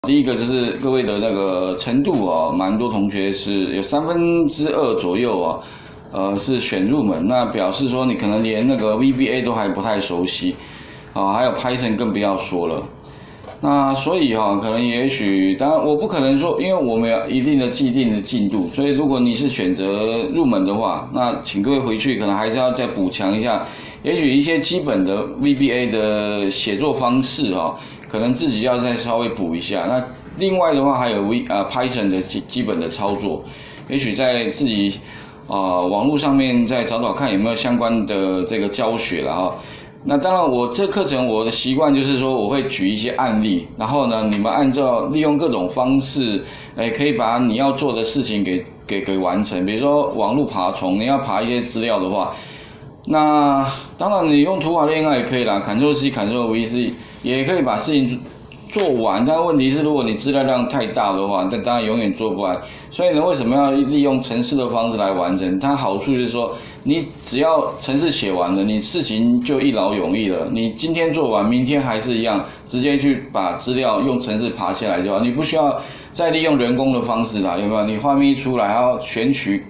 第一个就是各位的那个程度啊，蛮多同学是有2/3左右啊，是选入门，那表示说你可能连那个 VBA 都还不太熟悉，啊，还有 Python 更不要说了。那所以可能也许，当然我不可能说，因为我们有一定的既定的进度，所以如果你是选择入门的话，那请各位回去可能还是要再补强一下，也许一些基本的 VBA 的写作方式可能自己要再稍微补一下。那另外的话还有Python 的基本的操作，也许在自己网络上面再找找看有没有相关的这个教学了那当然，我这课程我的习惯就是说，我会举一些案例，然后呢，你们按照利用各种方式，可以把你要做的事情给完成。比如说网络爬虫，你要爬一些资料的话，那当然你用图法恋爱也可以啦，Ctrl+C、Ctrl+V 是也可以把事情做完，但问题是，如果你资料量太大的话，那当然永远做不完。所以呢，为什么要利用程式的方式来完成？它好处就是说，你只要程式写完了，你事情就一劳永逸了。你今天做完，明天还是一样，直接去把资料用程式爬下来就好，你不需要再利用人工的方式啦，有没有？你画面一出来，还要选取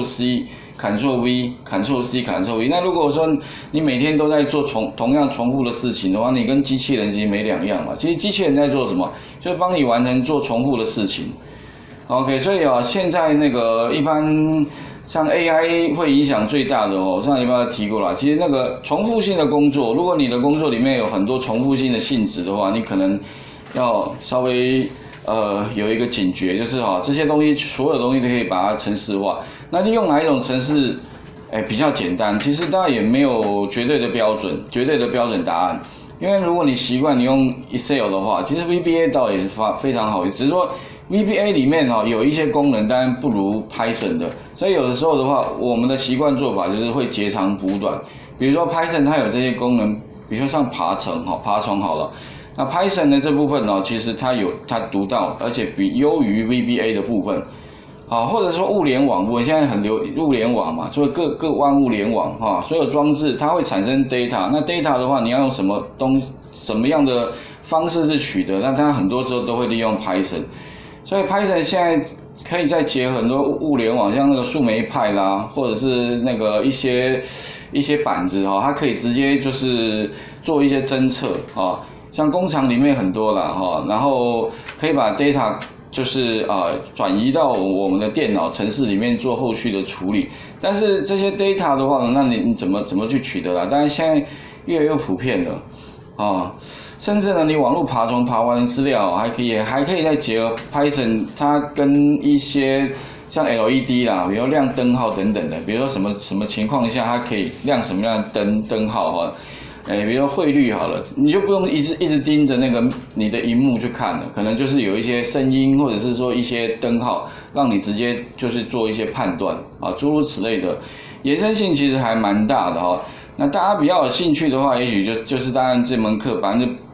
Ctrl+C、Ctrl+V、Ctrl+C、Ctrl+V。那如果说你每天都在做同样重复的事情的话，你跟机器人其实没两样嘛。其实机器人在做什么？就是帮你完成做重复的事情。OK， 所以现在那个一般像 AI 会影响最大的上礼拜提过了。其实那个重复性的工作，如果你的工作里面有很多重复性的性质的话，你可能要稍微有一个警觉，就是这些东西所有东西都可以把它程式化。那利用哪一种程式比较简单？其实当然也没有绝对的标准答案。因为如果你习惯你用 Excel 的话，其实 VBA 倒也是非常好，只是说 VBA 里面有一些功能当然不如 Python 的，所以有的时候的话，我们的习惯做法就是会截长补短。比如说 Python 它有这些功能，比如说像爬虫好了，那 Python 的这部分其实它独到，而且优于 VBA 的部分。或者说物联网部分，现在很物联网嘛，所以各万物联网所有装置它会产生 data， 那 data 的话，你要用什么样的方式去取得？那它很多时候都会利用 Python， 所以 Python 现在可以再结合很多物联网，像那个树莓派啦，或者是那个一些板子它可以直接就是做一些侦测像工厂里面很多啦然后可以把 data就是转移到我们的电脑程式里面做后续的处理，但是这些 data 的话，那你怎么去取得啦？当然现在越来越普遍了甚至呢，你网络爬完的资料还可以再结合 Python， 它跟一些像 LED 啦，比如亮灯号等等的，比如说什么情况下它可以亮什么样的灯号比如说汇率好了，你就不用一直盯着那个你的荧幕去看了，可能就是有一些声音或者是说一些灯号，让你直接就是做一些判断诸如此类的，延伸性其实还蛮大的那大家比较有兴趣的话，也许就是当然这门课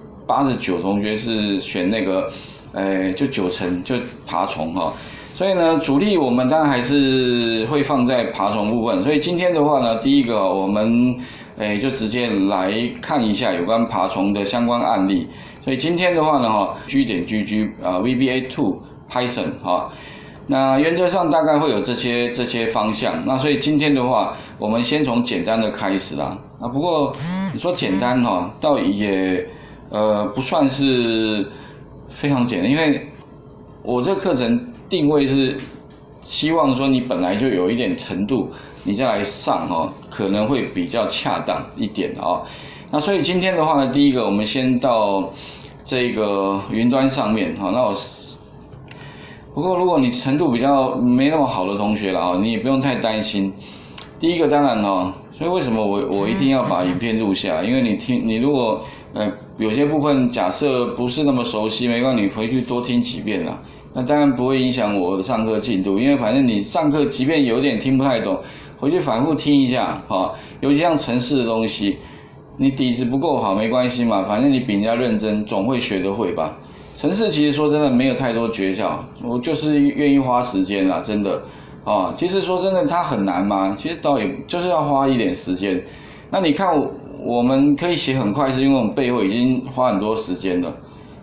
89%同学是选那个，就90%就爬虫所以呢，主力我们当然还是会放在爬虫部分。所以今天的话呢，第一个我们就直接来看一下有关爬虫的相关案例。所以今天的话呢，G.GG VBA2 Python那原则上大概会有这些方向。那所以今天的话，我们先从简单的开始啦。不过你说简单倒也不算是非常简单，因为我这课程定位是希望说你本来就有一点程度，你再来上可能会比较恰当一点那所以今天的话呢，第一个我们先到这个云端上面不过如果你程度比较没那么好的同学了你也不用太担心。第一个当然所以为什么我一定要把影片录下来？因为你如果有些部分假设不是那么熟悉，没关系，你回去多听几遍啦。那当然不会影响我的上课进度，因为反正你上课即便有点听不太懂，回去反复听一下尤其像程式的东西，你底子不够好没关系嘛，反正你比人家认真，总会学得会吧。程式其实说真的没有太多诀窍，我就是愿意花时间啦，真的其实说真的它很难吗？其实倒也就是要花一点时间。那你看我们可以写很快，是因为我们背后已经花很多时间了。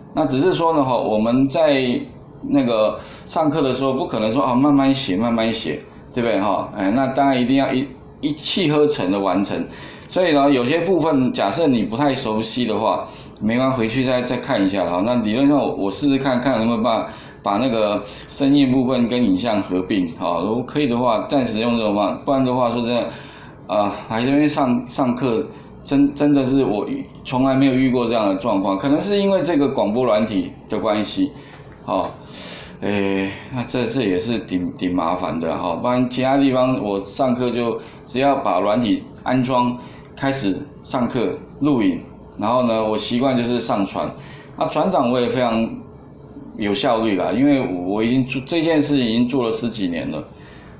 那只是说呢我们在那个上课的时候不可能说慢慢写慢慢写，对不对那当然一定要一气呵成的完成。所以呢，有些部分假设你不太熟悉的话，没关系，回去再看一下那理论上我试试看能不能把那个声音部分跟影像合并如果可以的话，暂时用这种方法，不然的话说真的来这边上课真的是我从来没有遇过这样的状况，可能是因为这个广播软体的关系那这也是挺麻烦的不然其他地方我上课就只要把软体安装，开始上课录影，然后呢我习惯就是上传，转档我也非常有效率啦，因为我已经这件事已经做了10几年了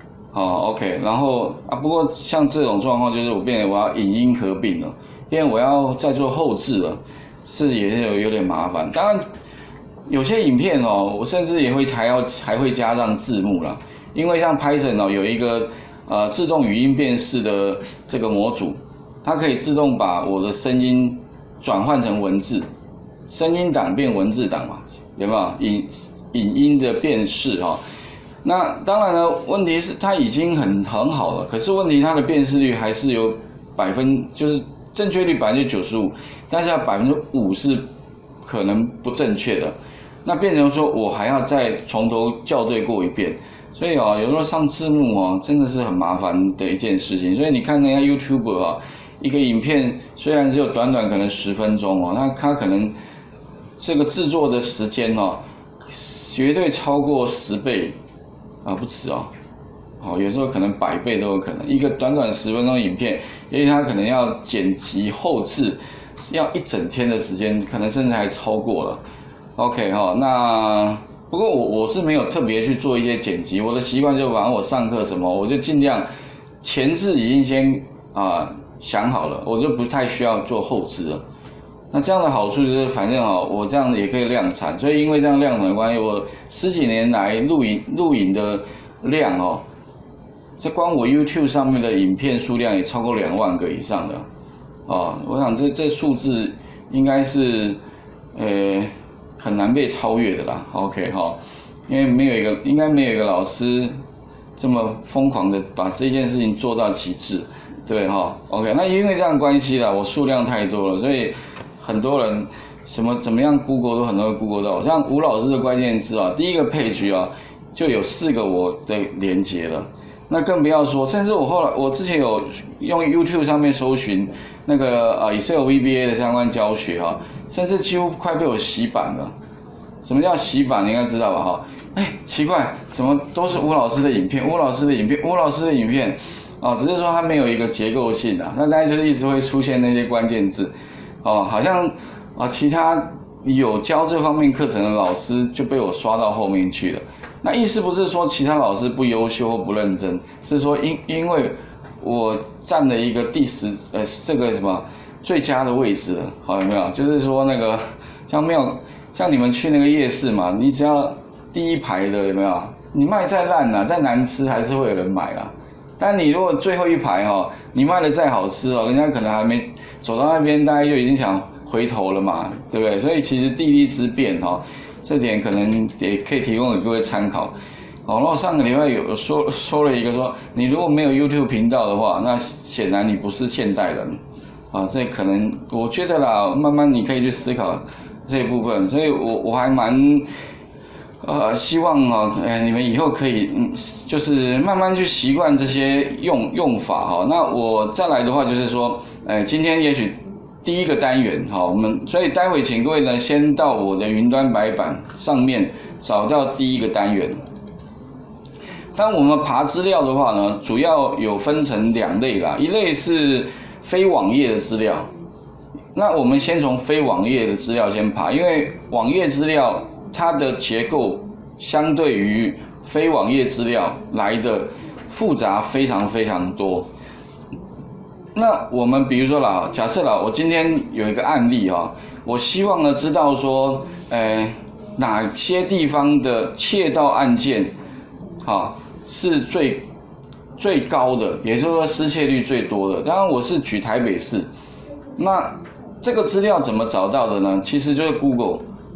OK， 然后不过像这种状况就是我要影音合并了，因为我要再做后置了，也是有点麻烦。当然有些影片我甚至也还会加上字幕啦，因为像 Python 有一个自动语音辨识的这个模组，它可以自动把我的声音转换成文字，声音档变文字档嘛，有没有影音的辨识那当然呢，问题是它已经很好了，可是问题它的辨识率还是有就是正确率95%，但是它5%是可能不正确的，那变成说我还要再从头校对过一遍，所以有时候上字幕真的是很麻烦的一件事情。所以你看人家 YouTuber 一个影片虽然只有短可能10分钟那它可能这个制作的时间绝对超过10倍不止有时候可能100倍都有可能。一个短10分钟的影片，因为它可能要剪辑后置，要1整天的时间，可能甚至还超过了。OK 那不过我是没有特别去做一些剪辑，我的习惯就反正我上课什么，我就尽量前置已经先想好了，我就不太需要做后置了。那这样的好处就是，反正我这样也可以量产，所以因为这样量产的关系，我10几年来录影的量这光我 YouTube 上面的影片数量也超过2万个以上的我想这数字应该是很难被超越的啦。OK 因为应该没有一个老师这么疯狂的把这件事情做到极致，对OK， 那因为这样的关系啦，我数量太多了，所以很多人怎么样 Google 都很多人 Google 到，像吴老师的关键字第一个 page 就有4个我的连结了，那更不要说，甚至我之前有用 YouTube 上面搜寻那个Excel VBA 的相关教学甚至几乎快被我洗版了。什么叫洗版？你应该知道吧奇怪，怎么都是吴老师的影片，吴老师的影片只是说它没有一个结构性那当然就是一直会出现那些关键字好像其他有教这方面课程的老师就被我刷到后面去了。那意思不是说其他老师不优秀或不认真，是说因为我占了一个这个什么最佳的位置了有没有？就是说那个像你们去那个夜市嘛，你只要第一排的有没有？你卖再烂再难吃还是会有人买啦。但你如果最后一排你卖的再好吃人家可能还没走到那边，大概就已经想回头了嘛，对不对？所以其实地利之便这点可能也可以提供给各位参考。然后上个礼拜有说了一个说，你如果没有 YouTube 频道的话，那显然你不是现代人这可能我觉得啦，慢慢你可以去思考这一部分。所以我还蛮希望你们以后可以就是慢慢去习惯这些用法那我再来的话就是说今天也许第一个单元所以待会请各位呢先到我的云端白板上面找到第一个单元。当我们爬资料的话呢，主要有分成2类啦，一类是非网页的资料。那我们先从非网页的资料先爬，因为网页资料它的结构相对于非网页资料来的复杂非常非常多。那我们比如说啦，假设啦，我今天有一个案例我希望呢知道说哪些地方的窃盗案件是最高的，也就是说失窃率最多的。当然我是举台北市，那这个资料怎么找到的呢？其实就是 Google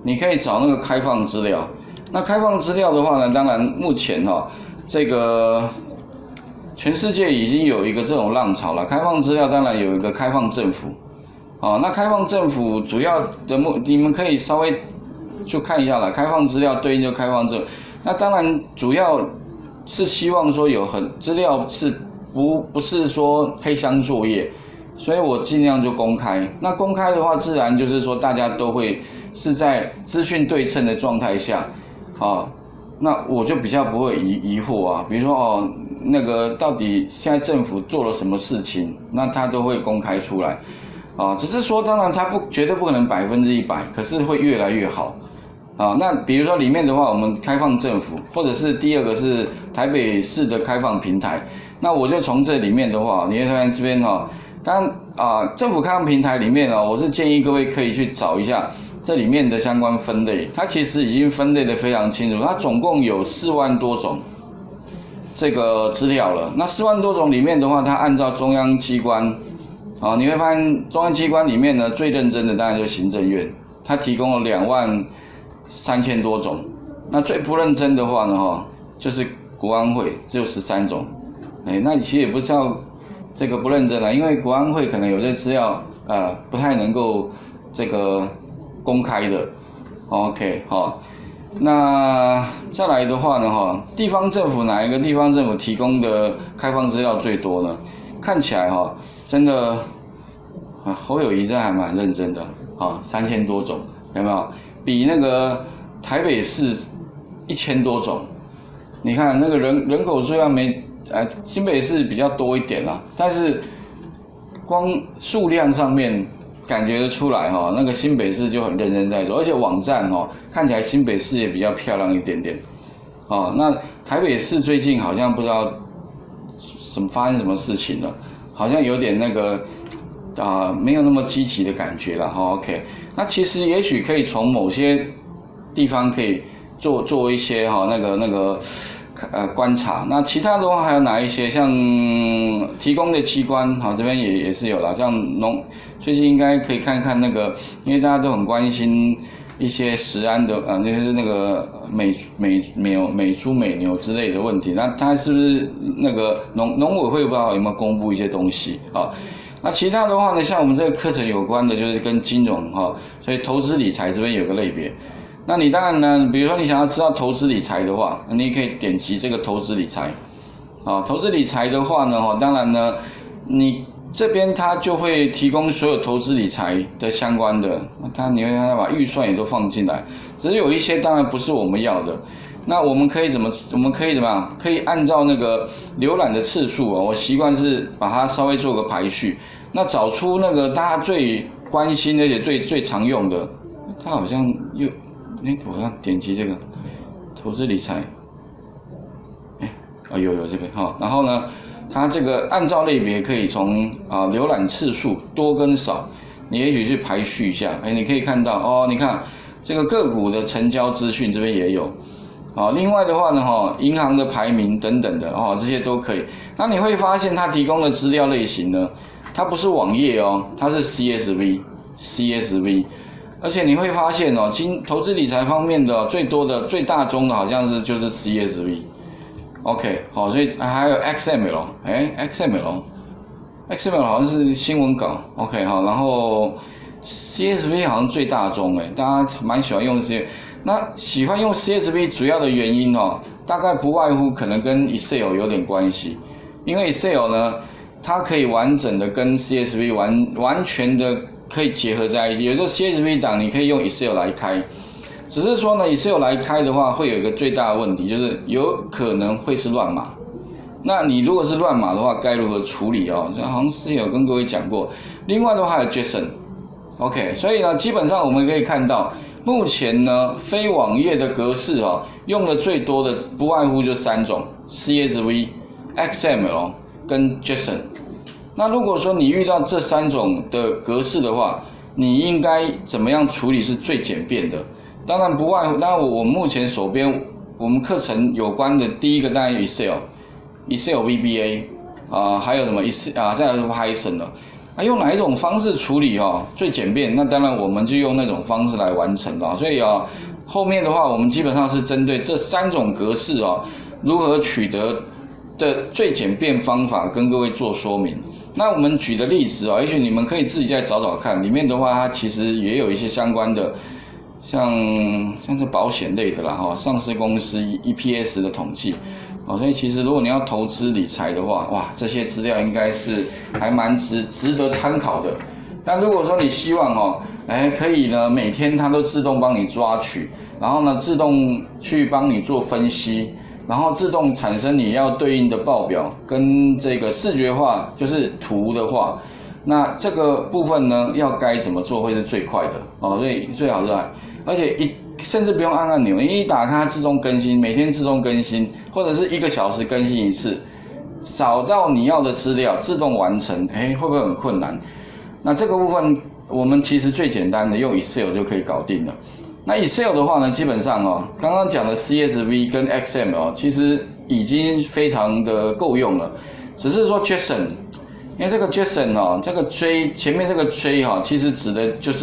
你可以找那个开放资料。那开放资料的话呢，当然目前这个全世界已经有一个这种浪潮了。开放资料当然有一个开放政府，那开放政府主要的你们可以稍微就看一下了。开放资料对应就开放政府，那当然主要是希望说有资料是不是说黑箱作业，所以我尽量就公开。那公开的话，自然就是说大家都会是在资讯对称的状态下，那我就比较不会疑惑啊。比如说那个到底现在政府做了什么事情，那他都会公开出来，只是说当然他绝对不可能100%，可是会越来越好。那比如说里面的话，我们开放政府，或者是第二个是台北市的开放平台。那我就从这里面的话，你会发现这边当然政府开放平台里面我是建议各位可以去找一下这里面的相关分类，它其实已经分类的非常清楚，它总共有4万多种这个资料了。那4万多种里面的话，它按照中央机关，你会发现中央机关里面呢最认真的当然就是行政院，它提供了23000多种。那最不认真的话呢就是国安会，只有13种。那其实也不叫这个不认真了，因为国安会可能有些资料不太能够这个公开的。OK 那再来的话呢地方政府哪一个地方政府提供的开放资料最多呢？看起来真的侯友宜真的还蛮认真的3000多种，有没有？比那个台北市1000多种。你看那个人口虽然新北市比较多一点啦，但是光数量上面感觉得出来那个新北市就很认真在做，而且网站看起来新北市也比较漂亮一点点。那台北市最近好像不知道发生什么事情了，好像有点那个没有那么积极的感觉了。OK， 那其实也许可以从某些地方可以做一些那个观察。那其他的话还有哪一些？像提供的机关这边也是有啦，像最近应该可以看看那个，因为大家都很关心一些食安的就是那个美猪美牛之类的问题。那它是不是那个农委会不知道有没有公布一些东西那其他的话呢，像我们这个课程有关的就是跟金融所以投资理财这边有个类别。那你当然呢，比如说你想要知道投资理财的话，你可以点击这个投资理财。投资理财的话呢，当然呢，你这边它就会提供所有投资理财的相关的，你会看到把预算也都放进来，只是有一些当然不是我们要的。那我们可以怎么样？可以按照那个浏览的次数我习惯是把它稍微做个排序，那找出那个大家最关心而且最常用的。它好像我要点击这个投资理财，有这边然后呢，它这个按照类别可以从浏览次数多跟少，你也许去排序一下，你可以看到你看这个个股的成交资讯这边也有，另外的话呢银行的排名等等的这些都可以。那你会发现它提供的资料类型呢，它不是网页它是 CSV。而且你会发现投资理财方面的最多的最大宗的好像就是 CSV。OK， 所以还有 XML，XML 好像是新闻稿。OK， 然后 CSV 好像最大宗大家蛮喜欢用 CSV。那喜欢用 CSV 主要的原因大概不外乎可能跟 Excel 有点关系，因为 Excel 呢，它可以完整的跟 CSV 完全的可以结合在一起。有时候 CSV 档你可以用 Excel 来开，只是说呢 Excel 来开的话会有一个最大的问题，就是有可能会是乱码。那你如果是乱码的话该如何处理这好像之前有跟各位讲过。另外的话还有 JSON。OK， 所以呢基本上我们可以看到目前呢非网页的格式用的最多的不外乎就3种 CSV、XML 跟 JSON。那如果说你遇到这3种的格式的话，你应该怎么样处理是最简便的？当然不外乎，当然我目前手边我们课程有关的第一个当然 Excel VBA 还有什么再来是 Python 了。 用哪一种方式处理最简便？那当然我们就用那种方式来完成所以后面的话我们基本上是针对这3种格式如何取得的最简便方法跟各位做说明。那我们举的例子也许你们可以自己再找找看，里面的话它其实也有一些相关的，像是保险类的啦上市公司 EPS 的统计所以其实如果你要投资理财的话，哇，这些资料应该是还蛮值得参考的。但如果说你希望可以呢每天它都自动帮你抓取，然后呢自动去帮你做分析，然后自动产生你要对应的报表跟这个视觉化，就是图的话，那这个部分呢要该怎么做会是最快的所以最好是而且甚至不用按按钮，你一打开它自动更新，每天自动更新，或者是1个小时更新一次，找到你要的资料自动完成，会不会很困难？那这个部分我们其实最简单的用 Excel 就可以搞定了。那 Excel 的话呢，基本上刚刚讲的 CSV 跟 XML 其实已经非常的够用了，只是说 JSON， 因为这个 JSON这个 J 前面这个 J 其实指的就是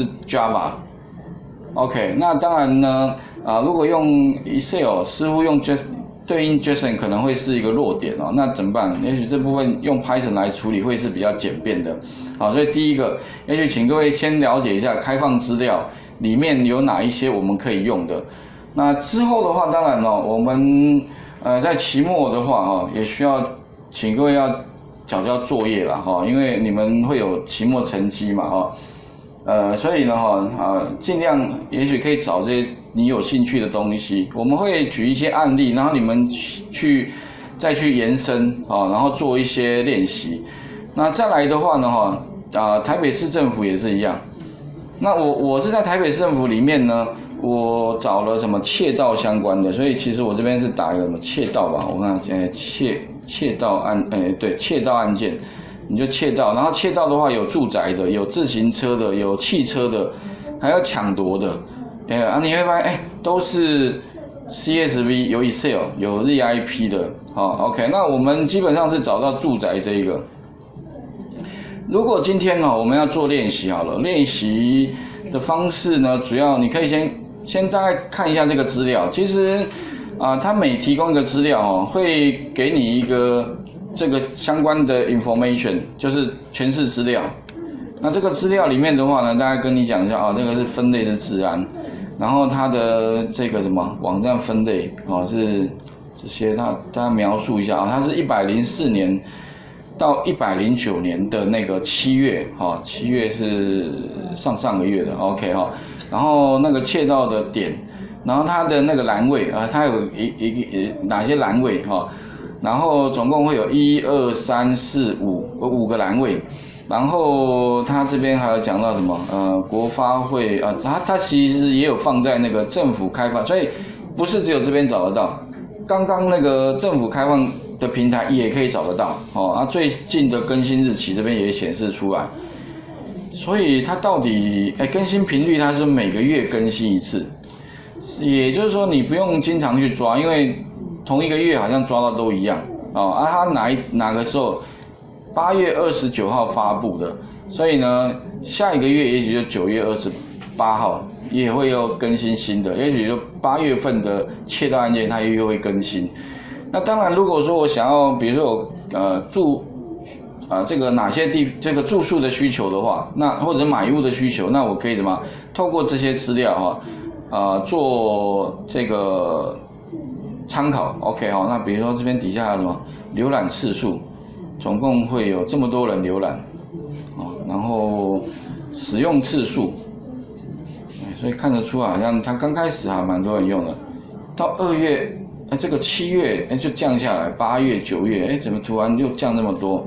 Java。OK， 那当然呢，如果用 Excel 似乎用 对应 JSON 可能会是一个弱点那怎么办？也许这部分用 Python 来处理会是比较简便的。所以第一个，也许请各位先了解一下开放资料里面有哪一些我们可以用的。那之后的话，当然我们在期末的话也需要请各位要缴交作业啦因为你们会有期末成绩嘛所以呢尽量也许可以找这些你有兴趣的东西，我们会举一些案例，然后你们再去延伸然后做一些练习。那再来的话呢台北市政府也是一样。那我是在台北市政府里面呢，我找了什么窃盗相关的，所以其实我这边是打一个什么窃盗吧，我看窃盗案，对，窃盗案件。你就窃盗，然后窃盗的话有住宅的，有自行车的，有汽车的，还有抢夺的，你会发现都是 CSV， 有 Excel， 有 ZIP 的，OK， 那我们基本上是找到住宅这一个。如果今天我们要做练习好了，练习的方式呢，主要你可以先大概看一下这个资料，其实它每提供一个资料会给你一个这个相关的 information， 就是全市资料。那这个资料里面的话呢，大概跟你讲一下这个是分类是治安，然后它的这个什么网站分类是这些，它描述一下它是104年到109年的那个7月7月是上个月的 OK 然后那个窃盗的点，然后它的那个栏位它有哪些栏位然后总共会有1、2、3、4、5个栏位，然后他这边还有讲到什么国发会他其实也有放在那个政府开放，所以不是只有这边找得到，刚刚那个政府开放的平台也可以找得到最近的更新日期这边也显示出来，所以它到底更新频率它是每个月更新一次，也就是说你不用经常去抓，因为同一个月好像抓到都一样它哪个时候8月29号发布的，所以呢下一个月也许就9月28号也会又更新新的，也许就8月份的窃盗案件它又会更新。那当然如果说我想要比如说这个哪些这个住宿的需求的话，那或者买屋的需求，那我可以怎么透过这些资料做这个参考 OK 那比如说这边底下还有什么浏览次数，总共会有这么多人浏览然后使用次数，所以看得出来好像它刚开始还蛮多人用的，到2月这个7月就降下来，8月9月怎么突然又降这么多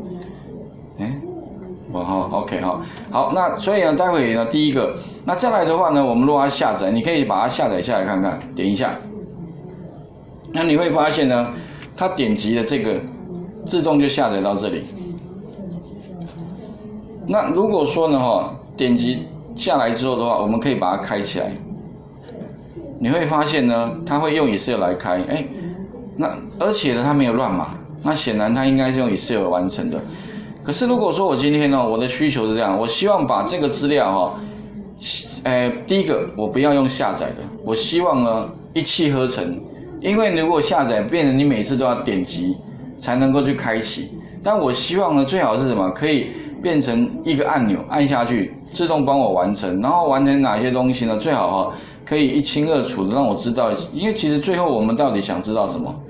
OK 好，那所以呢待会呢第一个，那再来的话呢，我们如果要下载，你可以把它下载下来看看，点一下，那你会发现呢它点击的这个自动就下载到这里。那如果说呢点击下来之后的话，我们可以把它开起来，你会发现呢它会用 Excel 来开那而且呢它没有乱码，那显然它应该是用 Excel 完成的。 可是如果说我今天呢，我的需求是这样，我希望把这个资料哈，第一个我不要用下载的，我希望呢一气呵成，因为如果下载变成你每次都要点击才能够去开启，但我希望呢最好是什么，可以变成一个按钮按下去，自动帮我完成，然后完成哪些东西呢？最好哈可以一清二楚的让我知道，因为其实最后我们到底想知道什么，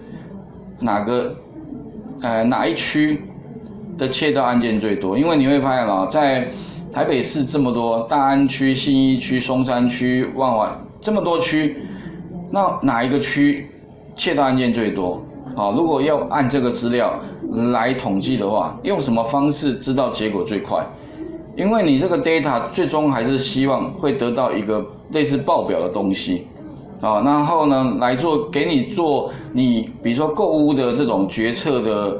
哪一区的窃盗案件最多？因为你会发现啊，在台北市这么多大安区、信义区、松山区、万华这么多区，那哪一个区窃盗案件最多？好，如果要按这个资料来统计的话，用什么方式知道结果最快？因为你这个 data 最终还是希望会得到一个类似报表的东西，啊，然后呢给你做你比如说购物的这种决策的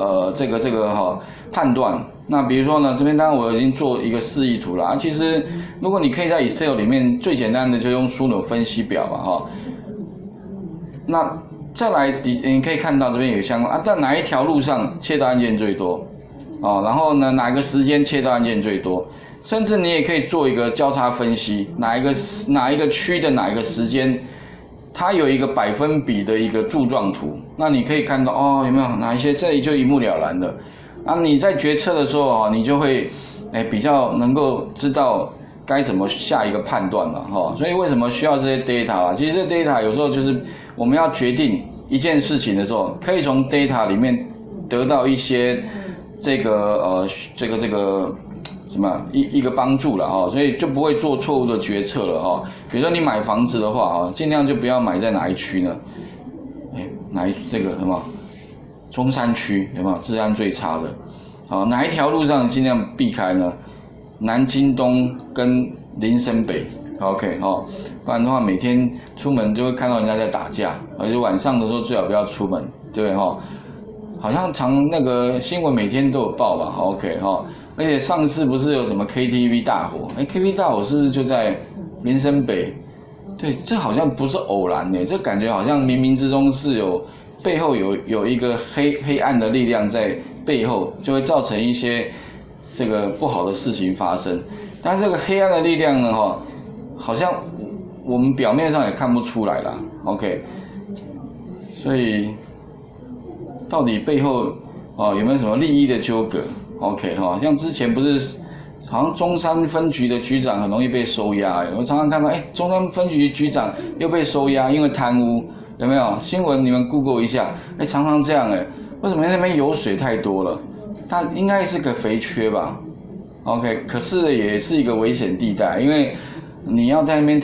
判断。那比如说呢，这边当然我已经做一个示意图了，其实如果你可以在 Excel 里面最简单的就用枢纽分析表嘛，哈。那再来你可以看到这边有相关在哪一条路上窃盗案件最多，然后呢哪个时间窃盗案件最多，甚至你也可以做一个交叉分析，哪一个区的哪一个时间，它有一个百分比的一个柱状图，那你可以看到有没有哪一些，这里就一目了然的。你在决策的时候你就会比较能够知道该怎么下一个判断了所以为什么需要这些 data 其实这 data 有时候就是我们要决定一件事情的时候，可以从 data 里面得到一些这个什么一个帮助了所以就不会做错误的决策了比如说你买房子的话尽量就不要买在哪一区呢？这个什么中山区有没有治安最差的？哪一条路上尽量避开呢？南京东跟林森北 ，OK 不然的话每天出门就会看到人家在打架，而且晚上的时候最好不要出门，对不对好像那个新闻每天都有报吧 ，OK 而且上次不是有什么 KTV 大火？KTV 大火是不是就在林森北？对，这好像不是偶然这感觉好像冥冥之中是背后有一个黑暗的力量在背后，就会造成一些这个不好的事情发生。但这个黑暗的力量呢好像我们表面上也看不出来啦 ，OK。所以到底背后有没有什么利益的纠葛 ？OK 像之前不是好像中山分局的局长很容易被收押，我常常看到中山分局局长又被收押，因为贪污。有没有新闻？你们 Google 一下，常常这样为什么那边油水太多了？它应该是个肥缺吧 ？OK， 可是也是一个危险地带，因为你要在那边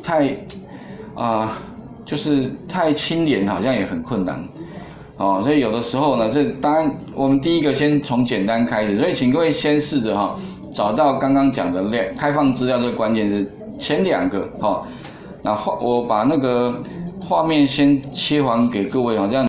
就是太清廉，好像也很困难所以有的时候呢，这当然我们第一个先从简单开始，所以请各位先试着找到刚刚讲的开放资料这个关键是前两个那我把那个画面先切还给各位这样。